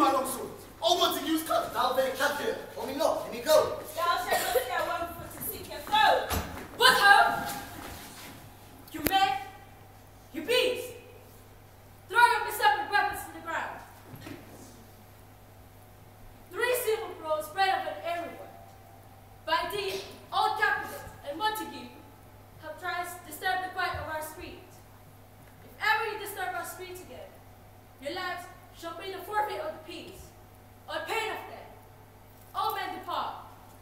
my long sword. I want to use cut. Now then, capture. Let me know. Let me go. Thou shalt not stay 1 foot to seek your foe. What ho? You men, you beast, throw your deceptive weapons to the ground. 3 silver blows spread over everywhere. By thee, old Capulet and Montague have tried to disturb the quiet of our street. If ever you disturb our street again, your lives shall be the forfeit of the peace, or pain of death. All men depart.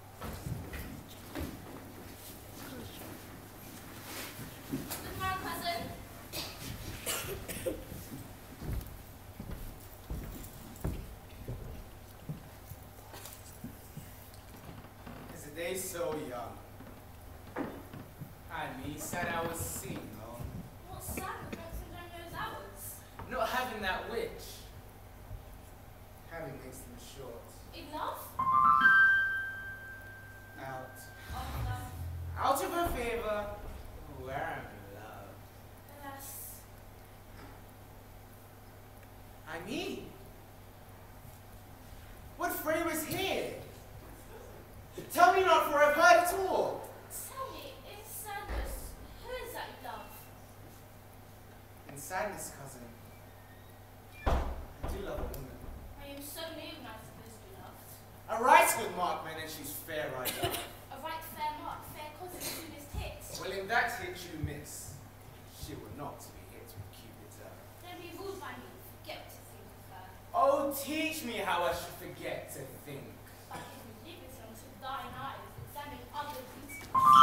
Good morning, cousin. Is the day so young? And me said I was single. What's sad that makes them don't know his hours? Not having that witch. Having makes them short. Enough? Out. Oh, no. Out of her favor. Where am I, love? Alas. I mean. What frame is here? Tell me not, for I've heard it all. Tell me, in sadness, who is that you love? In sadness, cousin. I do love a woman. I am so new when I'm supposed to be loved. A right good markman, and she's fair, right now. A right fair mark, fair cousin, soonest hit. Well, in that hit you miss, she will not be hit with Cupid's arrow. Don't be ruled by me, forget to think of her. Oh, teach me how I should forget to think. By giving liberty unto thine eyes, examine other beauty.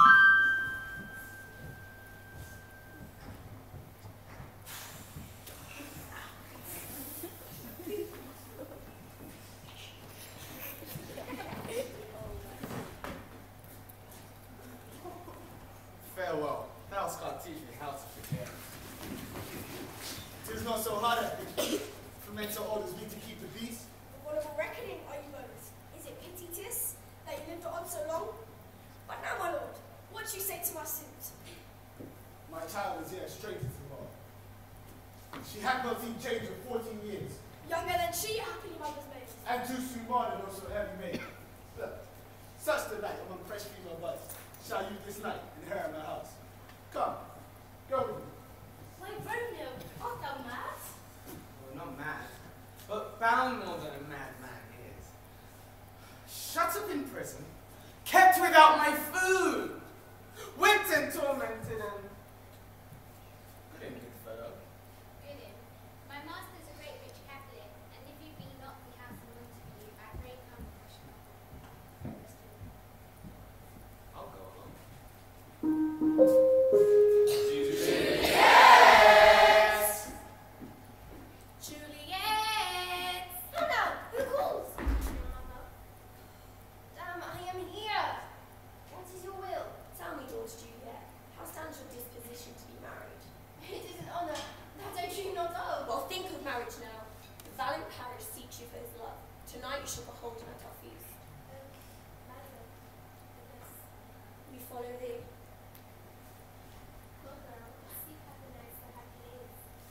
Farewell. Thou can't teach me how to forget. It is not so hard, I think, for men so old as we to keep the peace. What of a reckoning are you both? Is it pity, 'tis, that you lived on so long? But now, my lord, what do you say to my suit? My child is here straight into the world. She had not seen change in 14 years. Younger than she, happily mother's maid. And too soon born and also heavy made. Look, such delight among fresh female buds shall you this night inherit my house. Come, go with me. My Romeo, art thou mad? Well, not mad, but bound more than a madman is. Shut up in prison, kept without my food, whipped and tormented and... Good in, good fellow. Good in. My master's a great rich Catholic, and if you be not the house of Montague, I pray come fresh couple. I'll go along. Juliet! Hello, who calls? Damn, I am here. What is your will? Tell me, daughter Juliet, how stands your disposition to be married? It is an honour that I dream not of. Well, think of marriage now. The valiant Paris seeks you for his love. Tonight you shall behold him at our feast. We follow thee. Go girl, seek out the nice that happy is.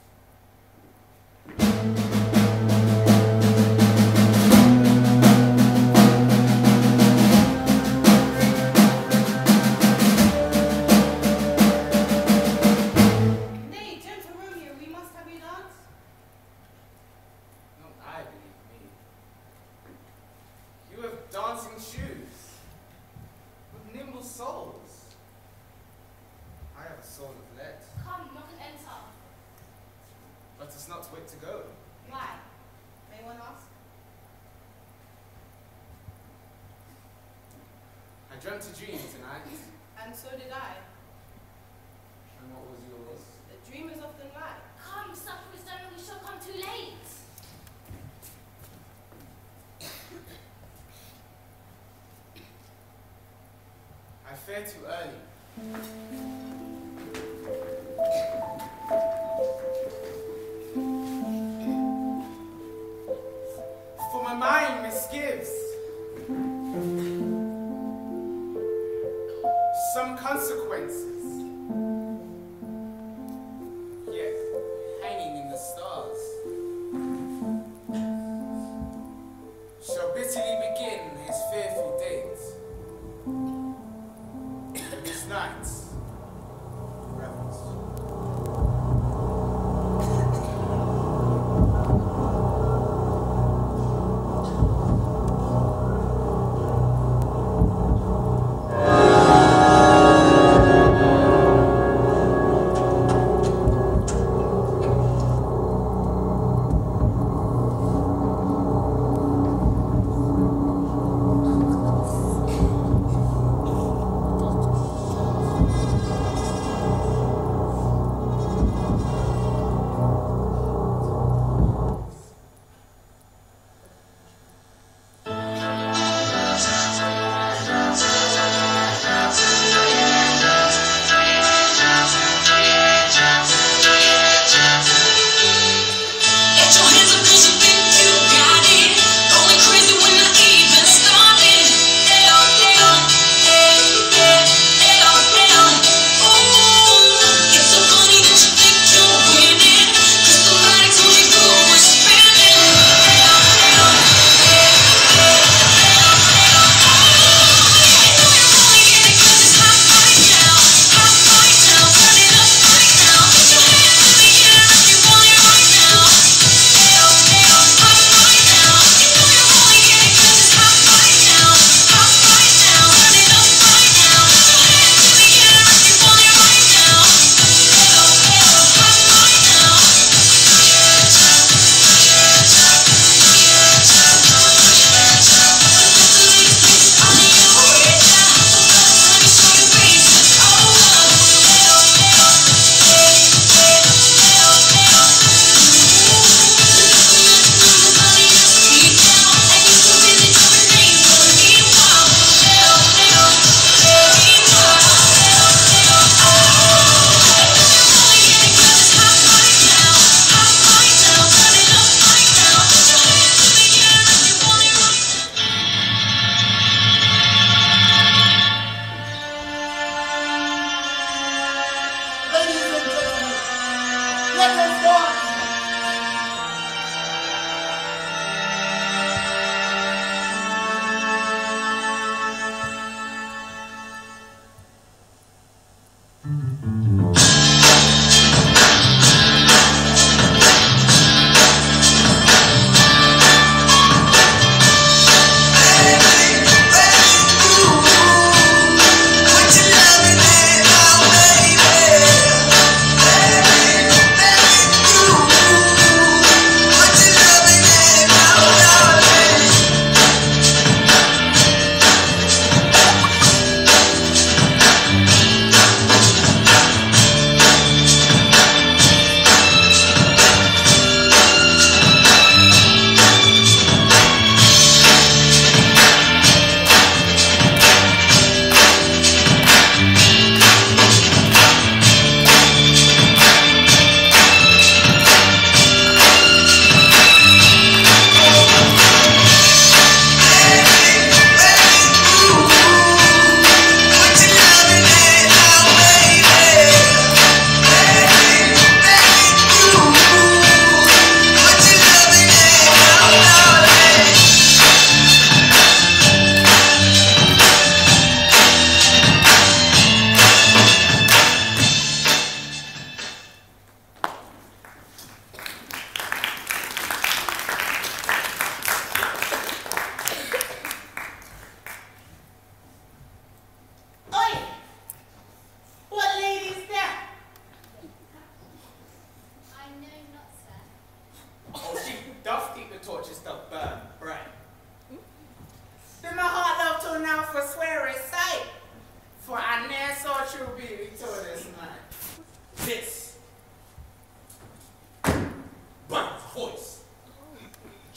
Nay, gentle Romeo, we must have you dance. Not I, believe me. You have dancing shoes, with nimble soles. I have a soul of lead, Come, knock and enter. but it's not wit to go. Why? May one ask? I dreamt a dream tonight. And so did I. And what was yours? The dreamers often lie. Come, supper is done and we shall come too late. I fare too early. For my mind misgives. Some consequences. Yet, hanging in the stars.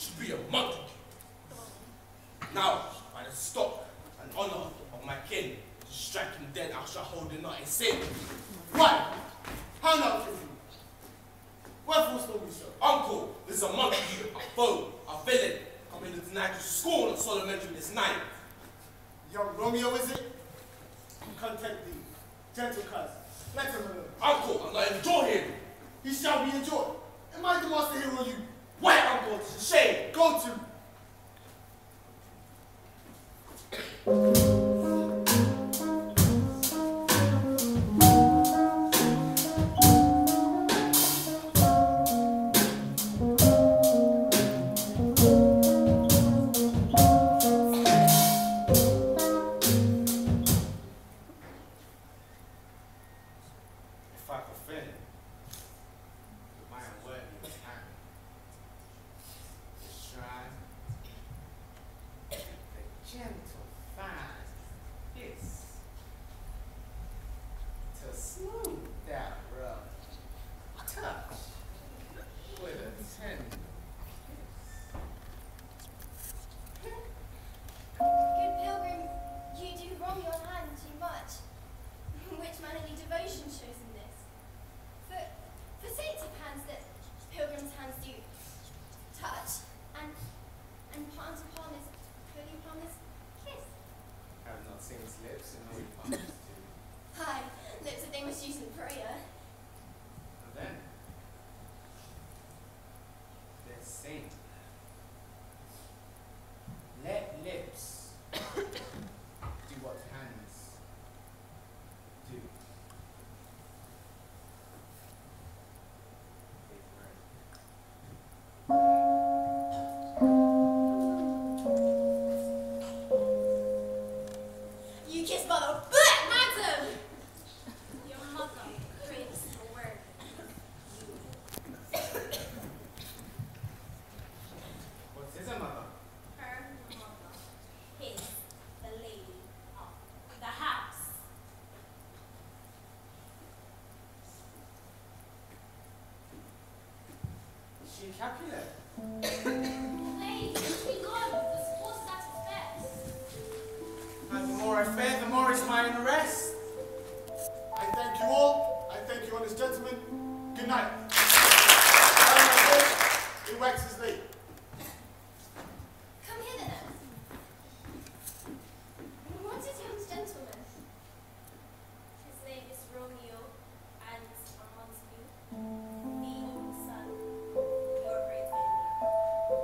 should be a monkey. Now, by the stock and honor of my kin, to strike him dead, I shall hold it not in sin. Why? How now, King? Wherefore stole we so? Uncle, this is a monkey, a foe, a villain, coming to deny to school on solemn entry this night. Young Romeo, is it? Content thee, gentle cousin. Let him alone. Uncle, I'm not enjoy him. He shall be enjoyed. Am I the master hero you? Wait, uncle, it's a shame. Go to. If I could offend with my unworthy hand, this shrine, the gentle fine kiss to smooth that rough touch with a tender kiss. Good pilgrim, you do wrong your hand too much. Which mannerly devotion shows in this? For saints of hands that pilgrims' hands do touch, and palm to palm is fully palm is kiss. I have not seen his lips in all palms to. Aye, lips that they must use in prayer. And then, there's saying, let lips do what hands do. They pray. You kiss mother, bleh, madam! Your mother craves the word. What is a mother? Her mother is the lady of the house. Is she a Capulet? Lady, be gone, the sports at its best. And the more I fare, the more is mine arrest. I thank you all. I thank you, honest gentlemen. Good night. It waxes late. Come hither then. What is young gentleman? His name is Romeo, and amongst you, the only son, your great failure.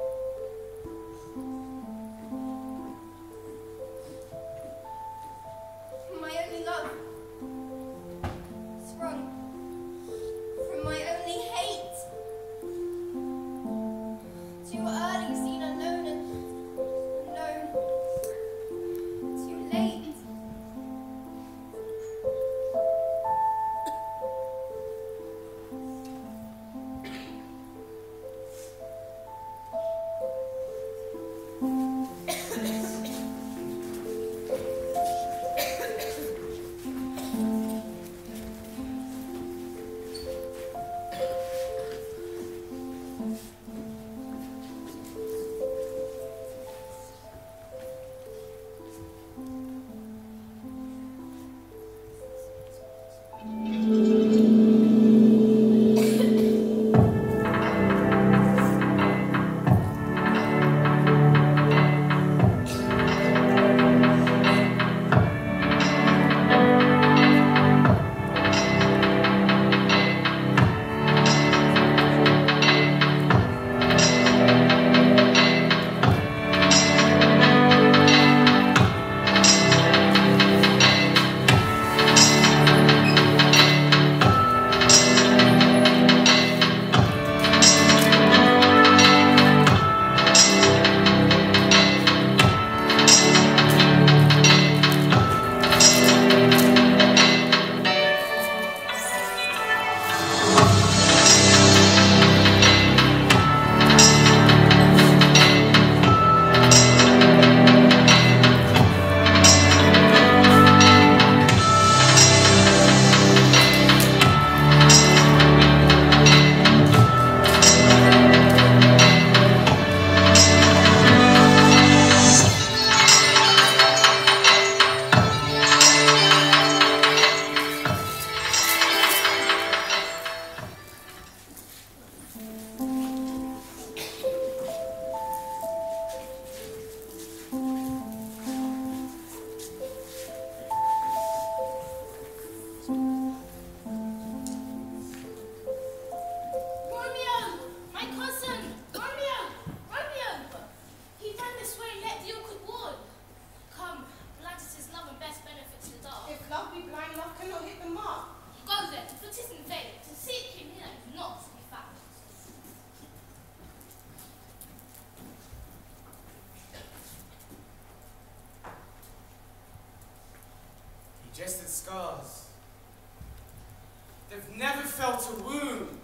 Digested scars. They've never felt a wound.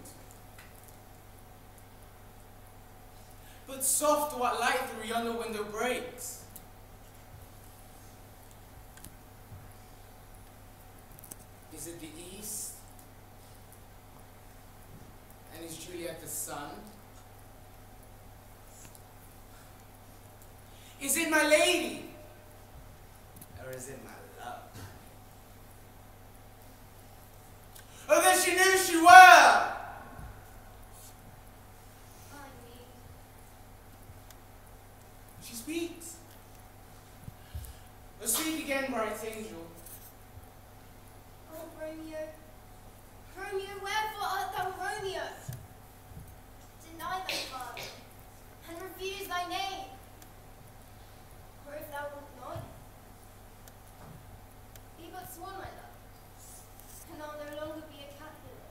But soft what light through yonder window breaks. Is it the east? And is Juliet the sun? Is it my lady? Or is it my love? Oh, then she knew she were! I need. She speaks. Oh, speak again, bright angel. Oh, Romeo. Romeo, wherefore art thou Romeo? Deny thy father, and refuse thy name. Or if thou wilt not, be but sworn, my love, and I'll no longer be a Capulet.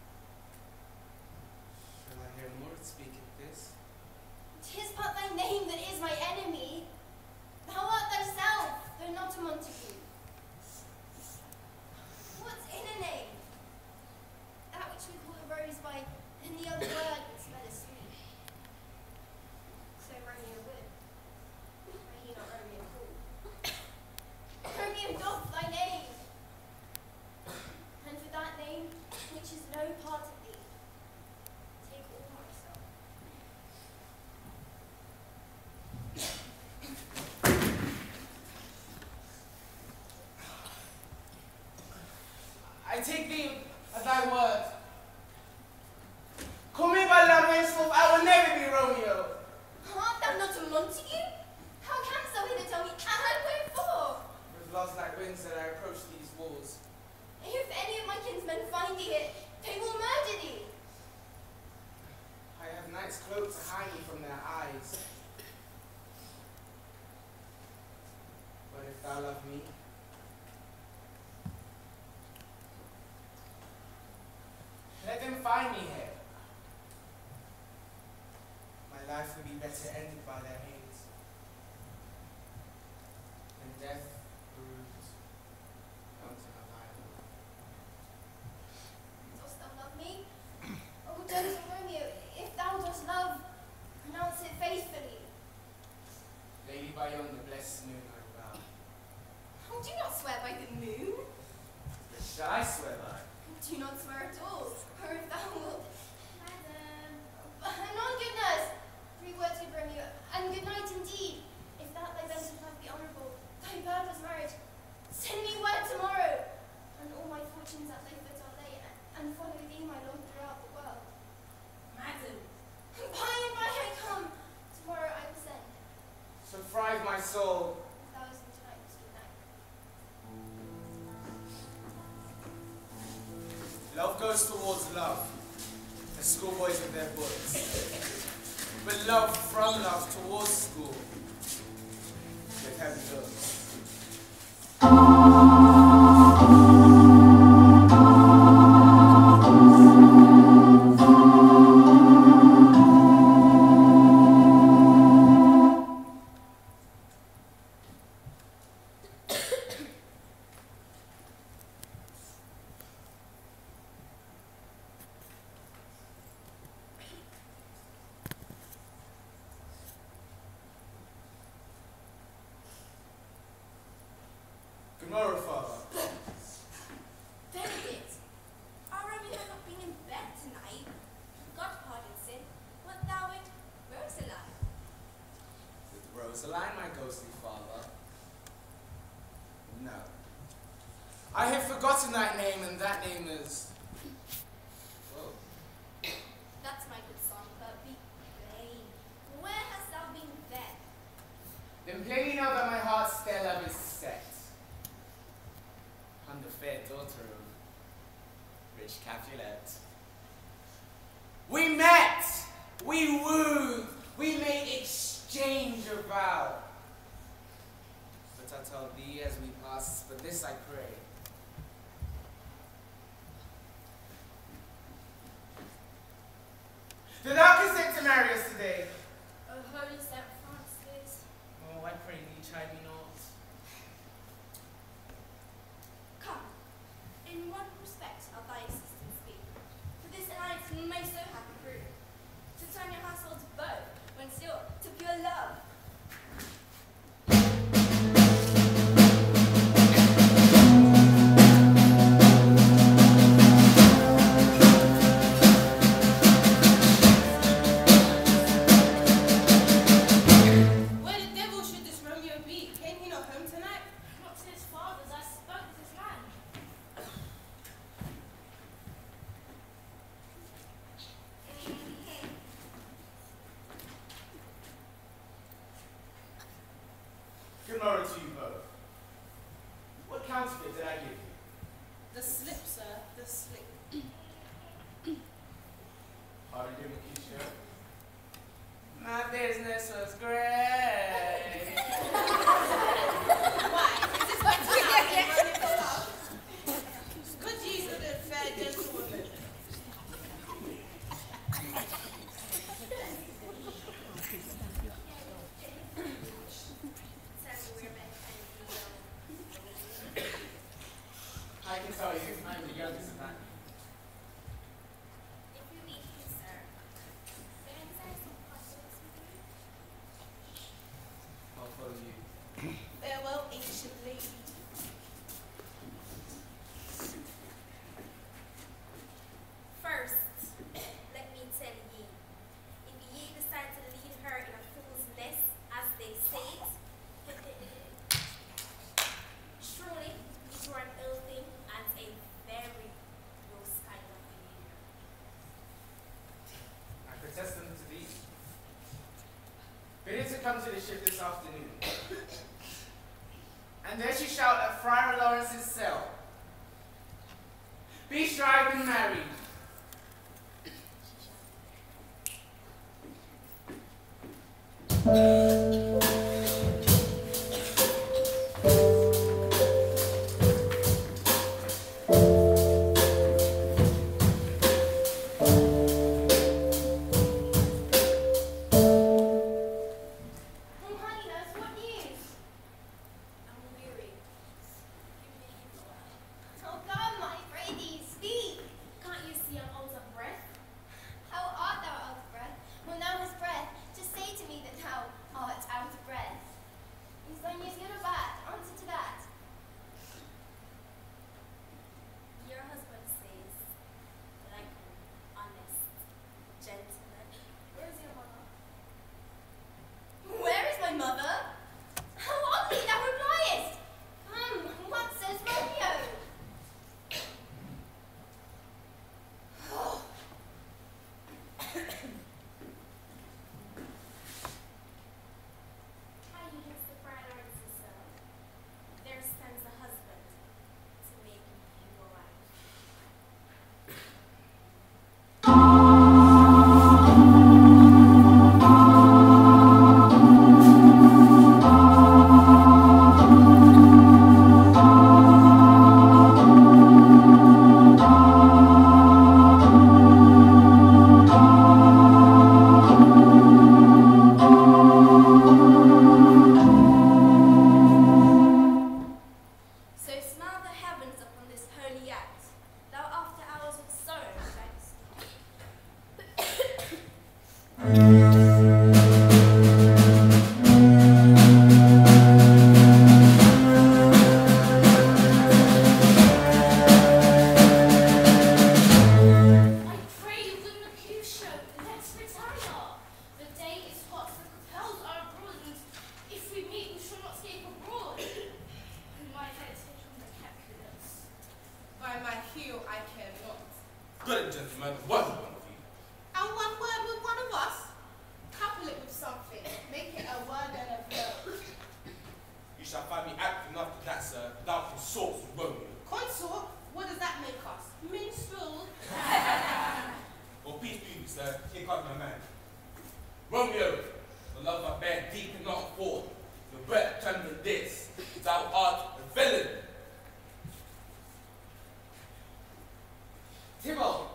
Shall I hear more speak at this? 'Tis but thy name that is my enemy. Thou art thyself, though not a Montague. What's in a name? That which we call a rose by any other word that smell is sweet. So Romeo would. May he not Romeo call. Romeo doff thy name. And for that name, which is no part of thee, take all myself. I take thee at thy word. Call me by love henceforth, I will never be Romeo. Art thou not a Montague? How canst thou hither tell me, and wherefore? With loves like winds that I approach these walls. If any of my kinsmen find thee here, they will murder thee. I have night's cloak to hide me from their eyes. But if thou love me, let them find me here. My life would be better ended by their hands. And death, the root, mountain of iron. Dost thou love me? Oh, gentle Romeo, if thou dost love, pronounce it faithfully. Lady by yonder blessed moon I vow. Oh, do not swear by the moon. But shall I swear by? Do not swear at all, or if thou wilt. Madam. Anon, good nurse. 3 words, good Romeo, and good night indeed. If that thy bent of life be honourable, thy purpose marriage, send me word tomorrow, and all my fortunes at thy foot are laid, and follow thee, my lord, throughout the world. Madam, By and by I come. Tomorrow I will send. So thrive my soul. 1,000 times good night. Love goes towards love, as schoolboys with their books. But love from love towards school, with heavy goes. Good morrow, Father. Benedict, our Romeo have not been in bed tonight. God pardon sin, what thou it, Rosaline. With Rosaline, my ghostly father? No. I have forgotten that name, and that name is... Whoa. That's my good son, but be plain. Where hast thou been then? Then plainly know that my heart's fair love is set on the fair daughter of rich Capulet. We met, we wooed, we made exchange of vow. But I tell thee as we pass, but this I pray. Did thou consent to marry us today? Oh, holy St. Francis. Oh, I pray thee, chide me not. Tomorrow to you both. What counterfeit did I give you? The slip, sir, the slip. How did you Mercutio? My business was great. Why? Is this my time? Running for love? Good use of the fair gentlewoman. I can tell you, I'm the youngest of that. If you leave here, sir, then is there some possibilities with you? I'll follow you. Farewell, ancient lady. First, let me tell ye, if ye decide to lead her in a fool's nest, as they say it, truly, you are an ill thing and a very gross kind of behavior. I protest them to thee. Bid her to come to the ship this afternoon. And there she shout at Friar Lawrence's cell. Be strived and married. Oh, honey, nurse, what news? I'm weary. Give me a hint a while. Oh, God, my lady, speak. Can't you see I'm out of breath? How art thou out of breath? When thou hast breath, just say to me that thou art out of breath. Is thy news good or bad? Answer to that. Your husband says that I'm honest, gentleman. Where is your mother? Where is my mother? How oddly thou repliest! What says Romeo? How you against the Friar Lawrence's cell? There stands the husband to make you a wife. So smile the heavens upon this holy act, thou after hours with sorrow vexed. I pray you, good Mercutio, let's retire. The day is hot, the capels are abroad, and if we meet, we shall not escape abroad. We might hesitate on the Capulets. By my heel, I care not. Good gentlemen, one of you. And one word with one of us? Couple it with something. Make it a word and a verb. You shall find me acting after that, sir, without consort with Romeo. Consort? What does that make us? Minstrel? Well, peace be with you, sir. Here comes my man. Romeo, the love I bear deep cannot afford. The breath turned to this. Thou art a villain. Tybalt,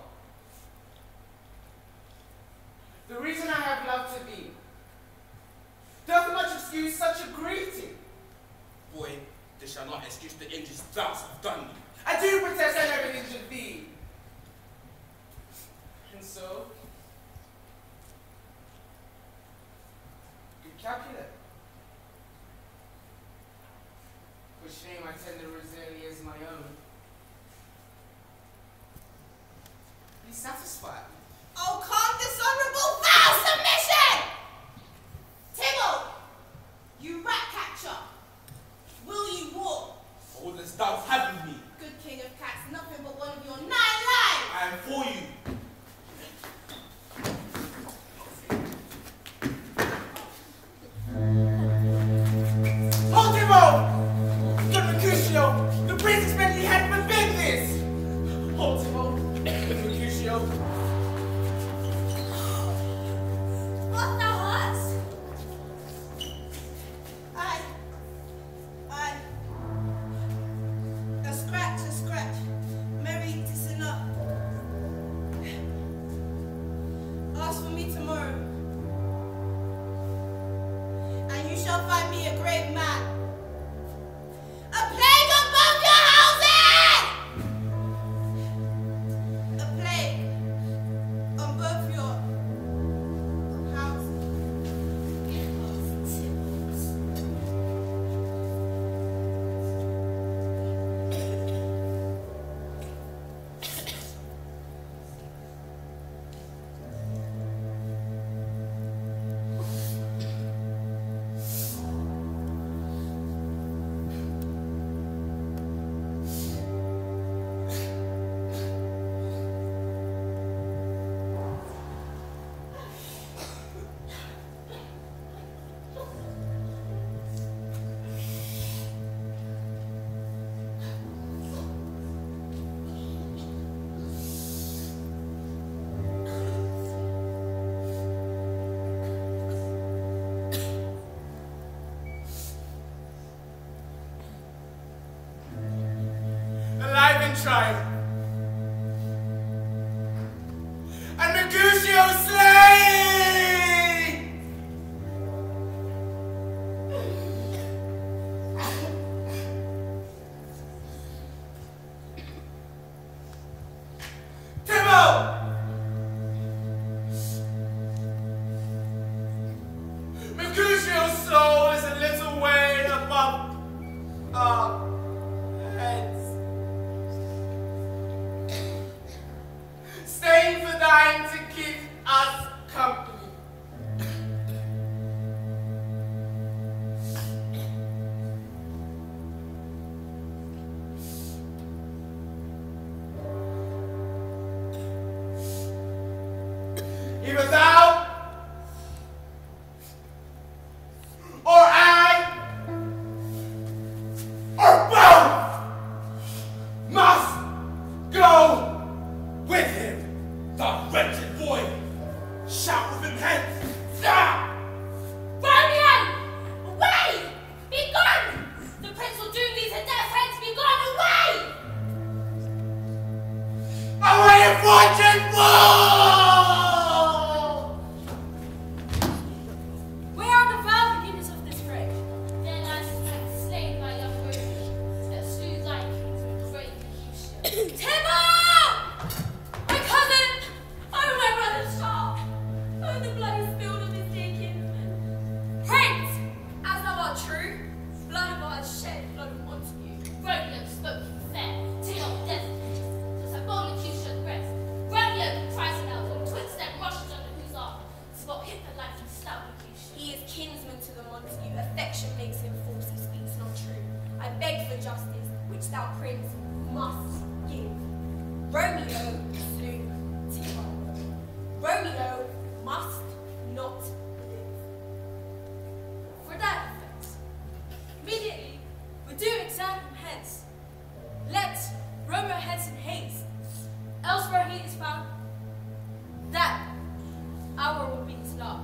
the reason I have love to thee doth much excuse such a greeting. Boy, this shall not excuse the injuries thou have done me. I do protest I never injured thee. And so, good Capulet, which name I tender as early as my own, be satisfied. Oh, calm dishonorable foul submission! Tybalt, you rat catcher. Will you walk? All this thou have with me. Good king of cats, nothing but one of your 9 lives. I am for you. Hold shall find me a great man. A plague on both your houses! A plague on both your houses. Alive and triumph. And Mercutio slain! Timo! Mercutio's soul is a little way above our heads. Staying for thine to keep us company. Either thou or I or both must go with him. The wretched boy! Shout with him hence! Ah! Romeo! Away! Be gone! The prince will doom thee to death, hence be gone away! Away, fortune fall! Where are the foul beginners of this fray? Their lads have slain my young Romeo, that slew thy kinsman great Mercutio. Timo! My cousin! Oh, my brother's child! Oh, the blood is spilled of his dear kinsman. Prince! As thou art true, blood of ours shed, blood of Montague. Romeo spoke him fair, Timo desert. Just a bold Mercutio breast. Romeo cries aloud, or twins that rushes under whose arm. Spot hit the life and stout Mercutio. He is kinsman to the Montague. Affection makes him false, he speaks not true. I beg for justice, which thou, prince, must give. Romeo slew Timo. Romeo must not live. For that offense, immediately we do examine him hence. Let Romeo hence in haste, else where he is found, that hour will be his last.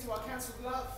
to our cancelled love.